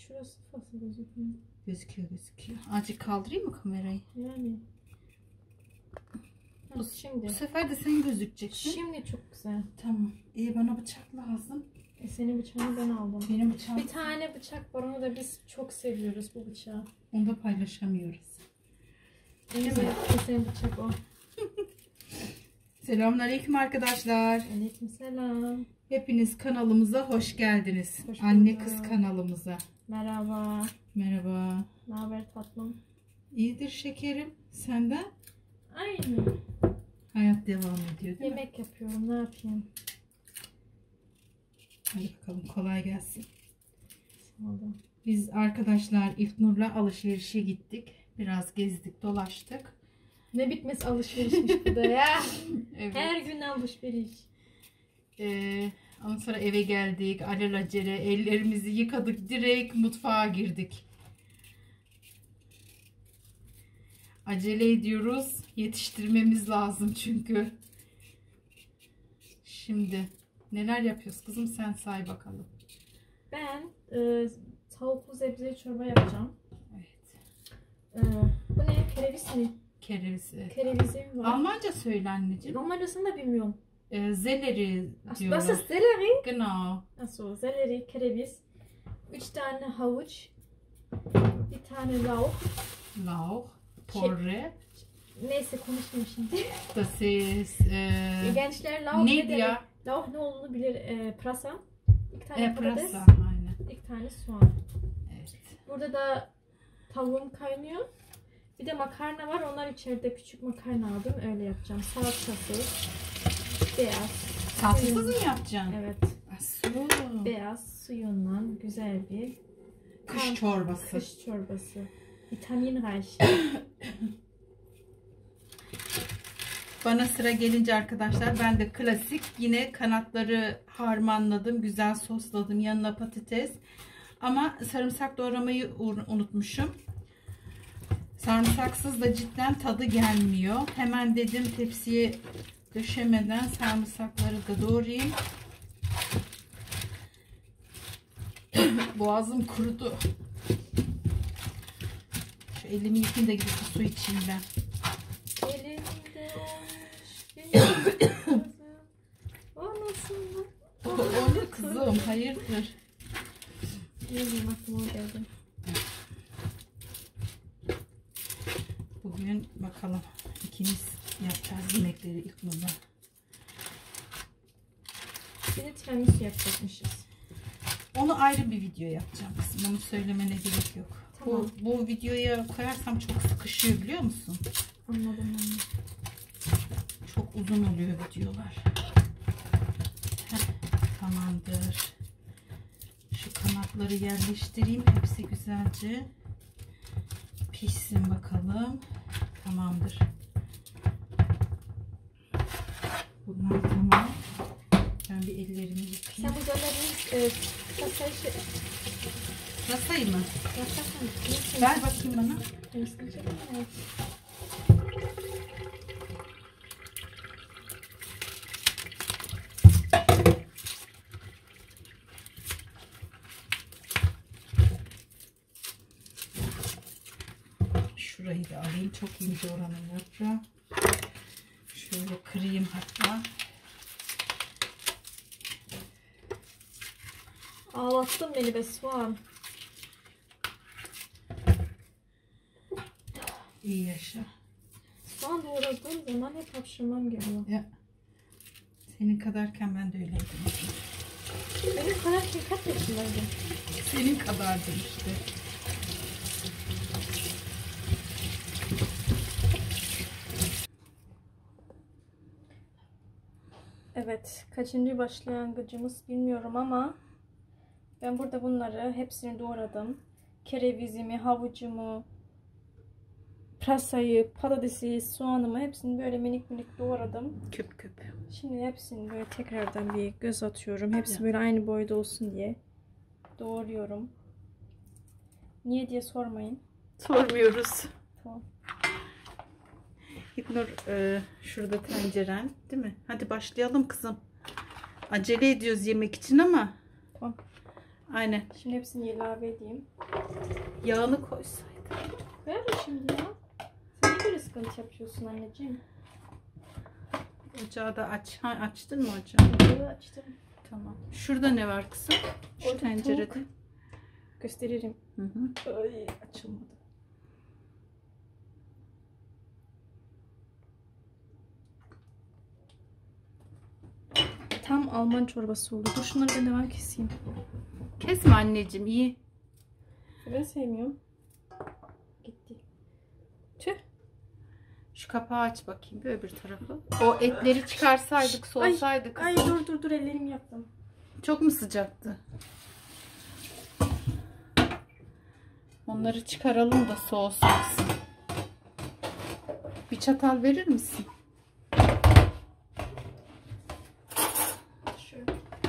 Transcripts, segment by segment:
şurası nasıl gözüküyor? Gözüküyor. Azıcık kaldırayım mı kamerayı? Yani. Şimdi. Bu sefer de sen gözükeceksin. Şimdi çok güzel. Tamam. Bana bıçak lazım. Senin bıçağını ben aldım. Benim bıçağım. Bir tane bıçak var, onu da biz çok seviyoruz bu bıçağı. Onu da paylaşamıyoruz. Evet, senin bıçak o. Selamünaleyküm arkadaşlar. Aleykümselam. Hepiniz kanalımıza hoş geldiniz. Hoş Anne bulduk. kız kanalımıza. Merhaba. Merhaba. Ne haber tatlım? İyidir şekerim. Senden? Aynı. Hayat devam ediyor değil mi? Yemek yapıyorum, ne yapayım? Hadi bakalım, kolay gelsin. Sağ olun. Biz arkadaşlar İlknur'la alışverişe gittik. Biraz gezdik, dolaştık. Ne bitmez alışverişmiş bu da ya. Evet. Her gün alışveriş. Ondan sonra eve geldik. Alelacele ellerimizi yıkadık. Direkt mutfağa girdik. Acele ediyoruz. Yetiştirmemiz lazım çünkü. Şimdi neler yapıyoruz kızım, sen say bakalım. Ben tavuklu sebze çorba yapacağım. Evet. Bu ne? Kereviz mi? Kereviz. Kerevizim var. Almanca söyle anneciğim. Romancasını da bilmiyorum. Selleri diyorlar. Was ist Sellerie? Genau. Achso, selleri, kereviz. 3 tane havuç. Bir tane lauch. Lauch. Porre. Neyse konuşmayayım şimdi. Das ist Gençler lauch ne ne demek? diyor? Lauch ne olduğunu bilir. Pırasa. 2 tane patates. Pırasa. Aynen. 2 tane soğan. Evet. Burada da tavuğum kaynıyor. Bir de makarna var. Onlar içeride, küçük makarna aldım. Öyle yapacağım. Salçası. Beyaz. Tatsız mı yapacaksın? Evet. Su. Beyaz suyunla güzel bir Kış çorbası. Kış çorbası. Vitaminreich. Bana sıra gelince arkadaşlar ben de klasik yine kanatları harmanladım. Güzel sosladım. Yanına patates. Ama sarımsak doğramayı unutmuşum. Sarımsaksız da cidden tadı gelmiyor. Hemen dedim tepsiye döşemeden sarımsakları da doğrayayım. Boğazım kurudu. Şu elimi yıkayayım da gidip su içeyim ben. Elimde olmuş o nasıl? O ne kızım? Hayırdır? Bilmiyorum, aklıma geldi. Bugün bakalım ikimiz yapacağız yemekleri İlknur'la. Bir de tiramisu yapacakmışız. Onu ayrı bir video yapacağım kızım. Onu söylemene gerek yok. Tamam. Bu videoya koyarsam çok sıkışıyor biliyor musun? Anladım. Çok uzun oluyor videolar. Tamamdır. Şu kanatları yerleştireyim. Hepsi güzelce pişsin bakalım. Tamamdır. Bunlar tamam. Ben bir ellerimi yıkayayım. Sen bu dönerin Masayı mı? yapacaksan Ver bakayım bana. temizleyecek mi? Şurayı da alayım. Çok ince oranın yaprağı. Şöyle kırayım hatta. Ağlattın beni be soğan. İyi yaşa. Soğan doğradığım zaman hep hapşırmam geliyor. Ya. Senin kadarken ben de öyleydim. Benim kadar kaç yaşındaydın? Senin kadardım işte. Evet, kaçıncı başlangıcımız bilmiyorum ama ben burada bunları hepsini doğradım. Kerevizimi, havucumu, pırasayı, patatesi, soğanımı hepsini böyle minik minik doğradım. Küp küp. Şimdi hepsini böyle tekrardan bir göz atıyorum. Hepsi Ya. böyle aynı boyda olsun diye doğruyorum. Niye diye sormayın. Sormuyoruz. Tamam. İlknur şurada tenceren değil mi? Hadi başlayalım kızım. Acele ediyoruz yemek için ama Tamam. Aynen. Şimdi hepsini ilave edeyim. Yağını koysaydık. Ver şimdi ya. Sen niye böyle sıkıntı yapıyorsun anneciğim? Ocağı da aç. Ha, açtın mı ocağı? Ocağı açtım. Tamam. Şurada ne var kızım? Şu Orada tencerede. tavuk. Gösteririm. Hı hı. Ay, açılmadı. Tam Alman çorbası oldu. Dur şunları ben hemen keseyim. Kesme anneciğim, iyi. Ben sevmiyorum. Gitti. Tüh. Şu kapağı aç bakayım bir öbür tarafı. O etleri çıkarsaydık, soğusaydı kızım. Ay dur ellerimi yaktım. Çok mu sıcaktı? Onları çıkaralım da soğusun. Bir çatal verir misin? Şöyle.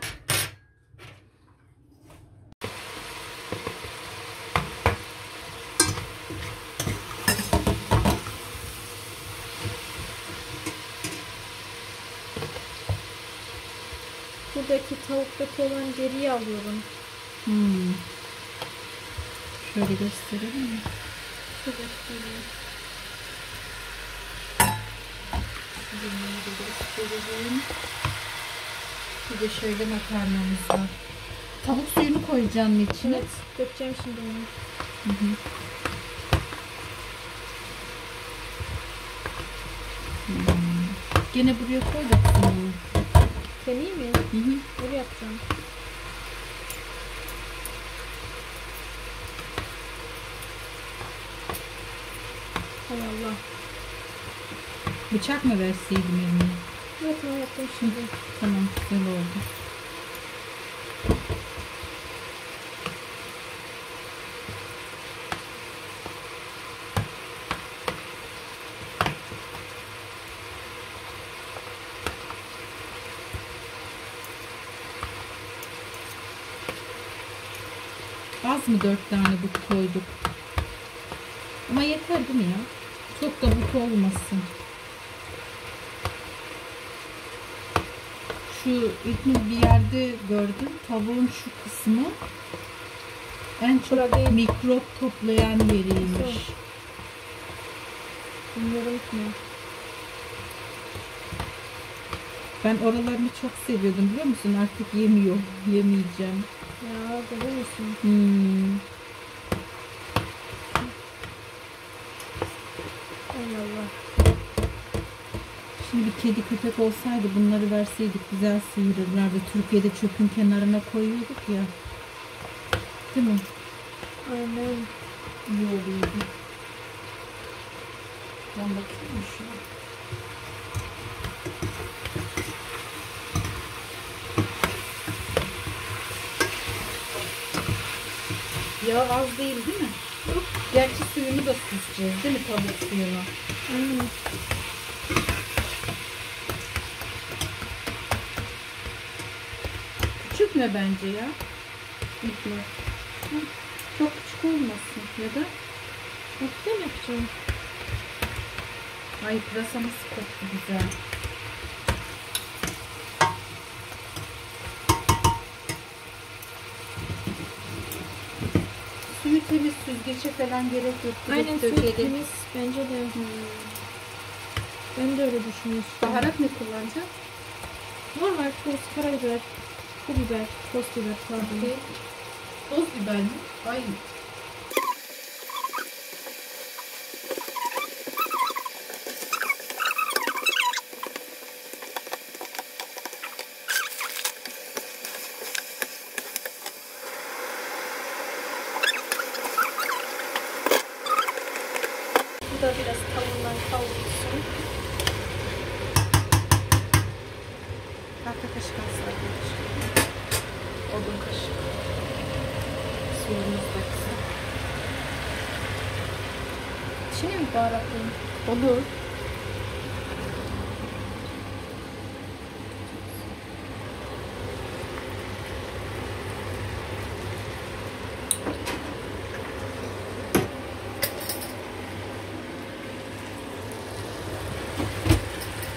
Buradaki tavuktaki olan deriyi alıyorum. Şöyle gösterelim mi? Şöyle göstereyim. Bir de şöyle makarnamız var. Tavuk suyunu koyacağım içine. Evet, dökeceğim şimdi onu. Hı hı. Gene buraya koy da kızım. Kemiği mi? Hı hı. Öyle yapacağım. Hay Allah. Bıçak mı verseydim eline? Evet, tamam yaptım şimdi. Tamam, güzel oldu. Az mı 4 tane but koyduk? Ama yeter değil mi ya? Çok da but olmasın. Şu ilk bir yerde gördüm. Tavuğun şu kısmı en çok Burada mikrop toplayan yeriymiş. Nasıl? Bilmiyorum ki. Ben oralarını çok seviyordum biliyor musun? Artık yemeyeceğim. Ya görüyor musun? Hay Allah. Şimdi bir kedi köpek olsaydı bunları verseydik güzel sıyırırlardı. Türkiye'de çöpün kenarına koyuyorduk ya. Değil mi? Aynen. İyi oluyordu. Ben bakayım şuna. Yağ az değil mi? Yok. Gerçi suyunu da süzeceğiz değil mi, tavuk suyunu? Aynen. Küçük mü bence ya? Bitme. Çok küçük olmasın ya da. Bakta mı yapacağım? Ay pırasamız koktu güzel. Suyu temiz, süzgece falan gerek yok. Aynen, Direkt suyu dökelim. temiz bence de. Ben de öyle düşünmüştüm. Baharat ne kullanacağız? Normal tuz, karabiber, pul biber, toz biber, pardon. Toz biber mi? Ay. Bu da biraz tavuğundan kavrulsun. Tahta kaşık alsaydım. Odun kaşık. Suyumuz da kısa. Şimdi mi baharatlayayım? Olur.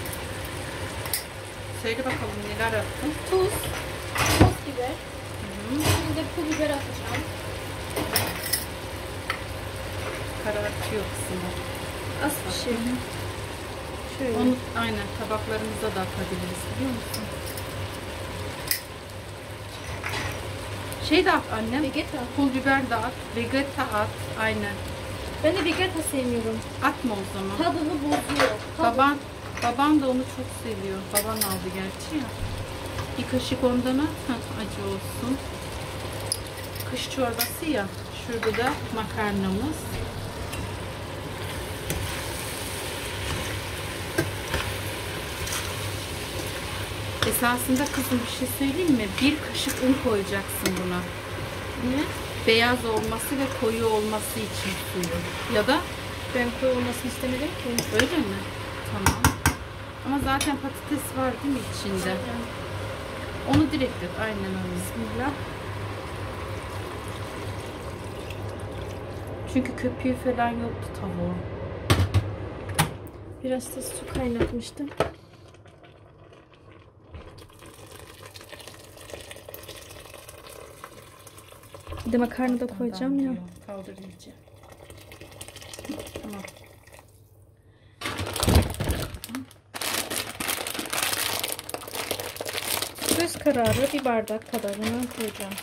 Söyle bakalım neler attın? Tuz, toz biber, Şimdi pul biber atacağım. Karartıyor kısmı. Az bir şey. Şöyle. Onu aynen tabaklarımıza da atabiliriz, biliyor musun? Şey de at annem. Vegeta. Pul biber de at. Vegeta at. Aynen. Ben de vegeta sevmiyorum. Atma o zaman. Tadını bozuyor. Baban da onu çok seviyor. Baban aldı gerçi ya. Bir kaşık ondan at. Acı olsun. Kış çorbası ya. Şurada da makarnamız. Esasında kızım bir şey söyleyeyim mi? Bir kaşık un koyacaksın buna. Niye? Beyaz olması ve koyu olması için suyu. Ya da Ben koyu olmasını istemedim ki. öyle mi? Tamam. Ama zaten patates var değil mi içinde? Aynen. Onu direkt dök. Aynen öyle. Bismillah. Çünkü köpüğü falan yoktu tavuğun. Biraz da su kaynatmıştım. Bir de makarna da koyacağım ya. Kaldır iyice. Tamam. Göz kararı bir bardak kadarını koyacağım.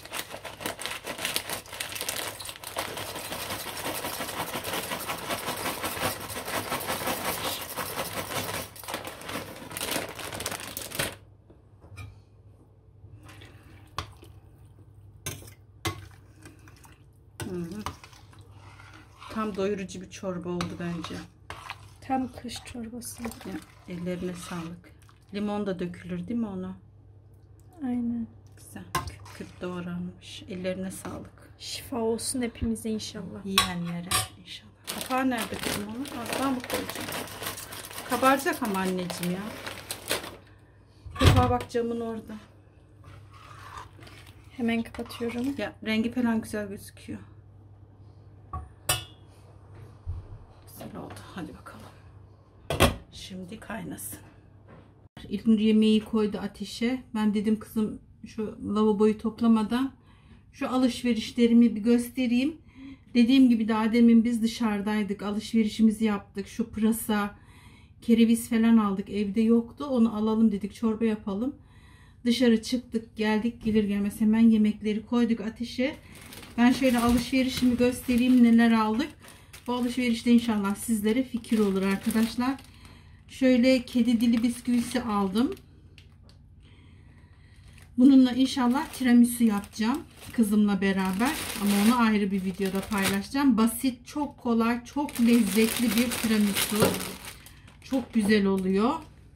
Tam doyurucu bir çorba oldu bence. Tam kış çorbası. Ya, ellerine sağlık. Limon da dökülür değil mi ona? Aynen. Güzel. Küp küp doğranmış. Ellerine sağlık. Şifa olsun hepimize inşallah. Yiyenlere inşallah. Kapağı nerede kızım onu? Kapağı mı koyacağım? Kabaracak ama anneciğim ya. Kapağı bak camın orada. Hemen kapatıyorum. Ya rengi falan güzel gözüküyor. Güzel oldu. Hadi bakalım. Şimdi kaynasın. İlknur yemeği koydu ateşe. Ben dedim kızım şu lavaboyu toplamadan şu alışverişlerimi bir göstereyim. Dediğim gibi daha demin biz dışarıdaydık. Alışverişimizi yaptık. Şu pırasa, kereviz falan aldık. Evde yoktu. Onu alalım dedik. Çorba yapalım. Dışarı çıktık. Geldik. Gelir gelmez hemen yemekleri koyduk ateşe. Ben şöyle alışverişimi göstereyim. Neler aldık. Bu alışverişte inşallah sizlere fikir olur arkadaşlar. Şöyle kedi dili bisküvisi aldım. Bununla inşallah tiramisu yapacağım kızımla beraber. Ama onu ayrı bir videoda paylaşacağım. Basit, çok kolay, çok lezzetli bir tiramisu. Çok güzel oluyor.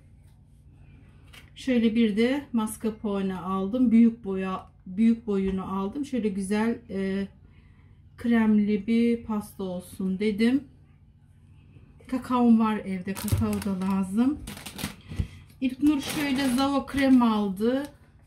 Şöyle bir de mascarpone aldım. Büyük boyunu aldım. Şöyle güzel kremli bir pasta olsun dedim. Kakaom var evde. Kakao da lazım. İlknur şöyle zava krem aldı.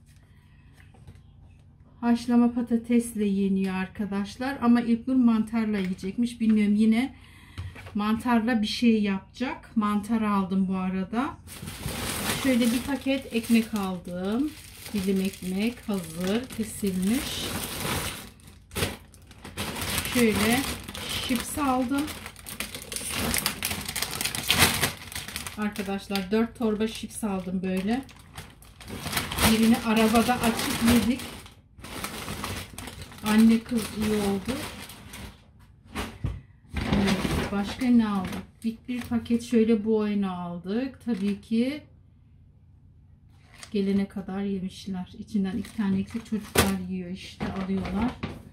Haşlama patatesle yeniyor arkadaşlar. Ama İlknur mantarla yiyecekmiş. Bilmiyorum, yine mantarla bir şey yapacak. Mantar aldım bu arada. Şöyle bir paket ekmek aldım. Dilim ekmek hazır kesilmiş. Şöyle chips aldım. Arkadaşlar 4 torba chips aldım böyle. Birini arabada açıp yedik. Anne kız iyi oldu. Evet, başka ne aldık? Bir paket şöyle bu oyunu aldık. Tabii ki gelene kadar yemişler. İçinden 2 tane eksik, çocuklar yiyor işte, alıyorlar.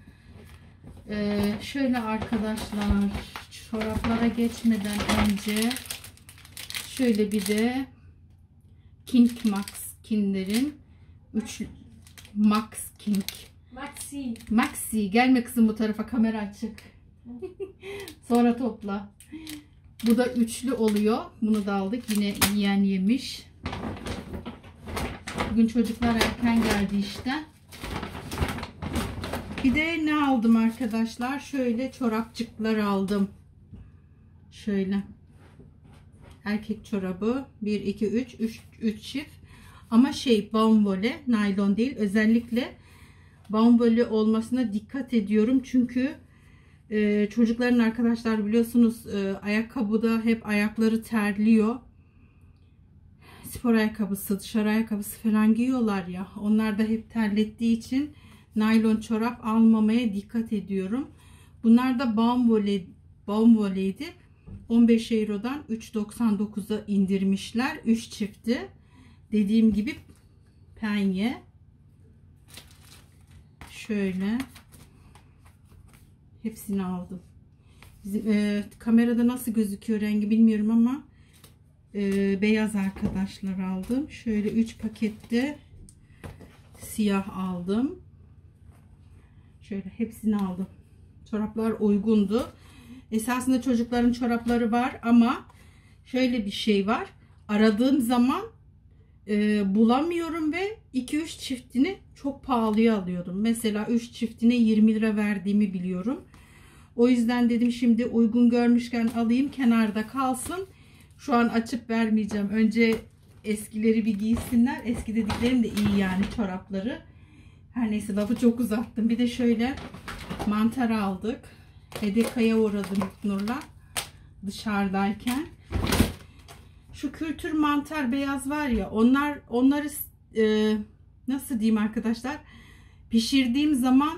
Şöyle arkadaşlar, çoraplara geçmeden önce şöyle bir de King Max Kinder'in Max King Maxi, gelme kızım bu tarafa, kamera açık. Sonra topla. Bu da üçlü oluyor. Bunu da aldık. Yine yiyen yemiş. Bugün çocuklar erken geldi işte. Bir de ne aldım arkadaşlar? Şöyle çorapçıklar aldım. Şöyle. Erkek çorabı. 1, 2, 3 çift. Ama şey, bombole, naylon değil. Özellikle bomboli olmasına dikkat ediyorum. Çünkü çocukların arkadaşlar biliyorsunuz ayakkabıda hep ayakları terliyor. Spor ayakkabısı, dışarı ayakkabısı falan giyiyorlar ya. Onlar da hep terlettiği için naylon çorap almamaya dikkat ediyorum. Bunlar da bomboliydi. 15 eurodan 3,99'a indirmişler. 3 çifti. Dediğim gibi penye. Şöyle. Hepsini aldım. Bizim, kamerada nasıl gözüküyor rengi bilmiyorum ama beyaz arkadaşlar aldım. Şöyle 3 pakette siyah aldım. Şöyle hepsini aldım. Çoraplar uygundu. Esasında çocukların çorapları var ama şöyle bir şey var. Aradığım zaman bulamıyorum ve 2-3 çiftini çok pahalıya alıyordum. Mesela 3 çiftine 20 lira verdiğimi biliyorum. O yüzden dedim şimdi uygun görmüşken alayım, kenarda kalsın. Şu an açıp vermeyeceğim. Önce eskileri bir giysinler. Eski dediklerim de iyi yani çorapları. Her neyse lafı çok uzattım. Bir de şöyle mantar aldık. Edeka'ya uğradım Nur'la dışarıdayken. Şu kültür mantar beyaz var ya, onları nasıl diyeyim arkadaşlar, pişirdiğim zaman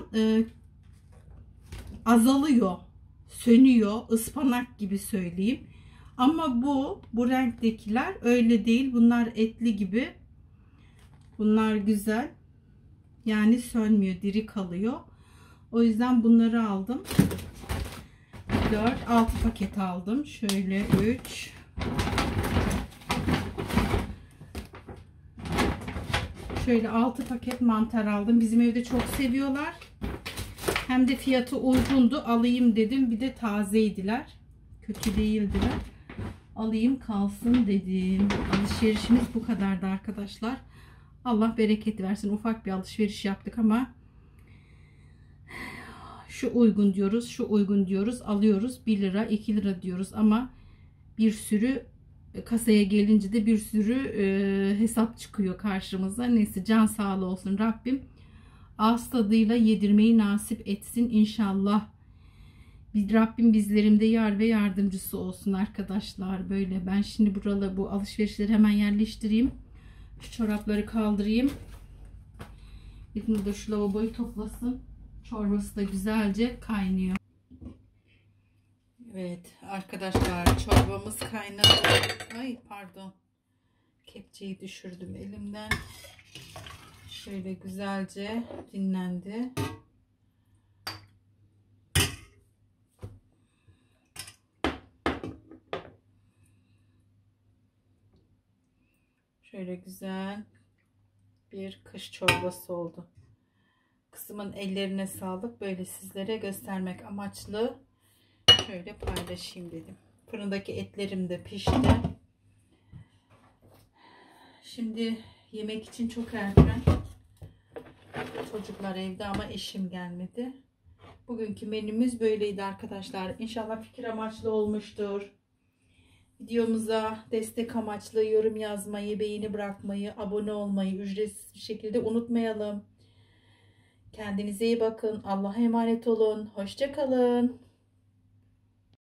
azalıyor, sönüyor, ıspanak gibi söyleyeyim. Ama bu renktekiler öyle değil. Bunlar etli gibi. Bunlar güzel. Yani sönmüyor, diri kalıyor. O yüzden bunları aldım. 6 paket aldım. Şöyle 3. Şöyle 6 paket mantar aldım. Bizim evde çok seviyorlar. Hem de fiyatı uygundu. Alayım dedim. Bir de tazeydiler. Kötü değildiler. Alayım kalsın dedim. Alışverişimiz bu kadardı arkadaşlar. Allah bereket versin. Ufak bir alışveriş yaptık ama şu uygun diyoruz, şu uygun diyoruz, alıyoruz. 1 lira 2 lira diyoruz ama bir sürü kasaya gelince de bir sürü hesap çıkıyor karşımıza. Neyse, can sağlığı olsun Rabbim. Ağız tadıyla yedirmeyi nasip etsin inşallah. Rabbim bizlerimde yar ve yardımcısı olsun arkadaşlar. Böyle ben şimdi bu alışverişleri hemen yerleştireyim. Şu çorapları kaldırayım. İlknur da şu lavaboyu toplasın. Çorbası da güzelce kaynıyor. Evet arkadaşlar, çorbamız kaynadı. Ay pardon. Kepçeyi düşürdüm elimden. Şöyle güzelce dinlendi. Şöyle güzel bir kış çorbası oldu. Kızımın ellerine sağlık. Böyle sizlere göstermek amaçlı şöyle paylaşayım dedim. Fırındaki etlerim de pişti. Şimdi yemek için çok erken. Çocuklar evde ama eşim gelmedi. Bugünkü menümüz böyleydi arkadaşlar. İnşallah fikir amaçlı olmuştur. Videomuza destek amaçlı yorum yazmayı, beğeni bırakmayı, abone olmayı ücretsiz bir şekilde unutmayalım. Kendinize iyi bakın. Allah'a emanet olun. Hoşça kalın.